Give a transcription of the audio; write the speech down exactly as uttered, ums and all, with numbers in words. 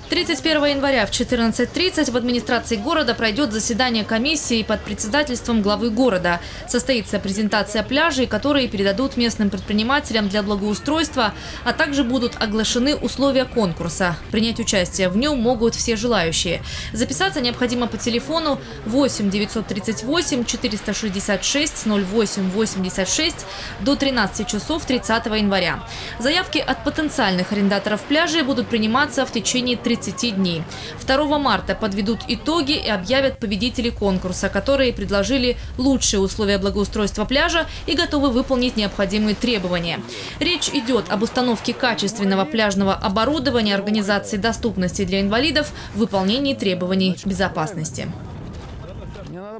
тридцать первого января в четырнадцать тридцать в администрации города пройдет заседание комиссии под председательством главы города. Состоится презентация пляжей, которые передадут местным предпринимателям для благоустройства, а также будут оглашены условия конкурса. Принять участие в нем могут все желающие. Записаться необходимо по телефону восемь девятьсот тридцать восемь четыреста шестьдесят шесть ноль восемь восемьдесят шесть до тринадцати часов тридцатого января. Заявки от потенциальных арендаторов пляжей будут приниматься в течение тридцати дней. второго марта подведут итоги и объявят победителей конкурса, которые предложили лучшие условия благоустройства пляжа и готовы выполнить необходимые требования. Речь идет об установке качественного пляжного оборудования, организации доступности для инвалидов, выполнении требований безопасности.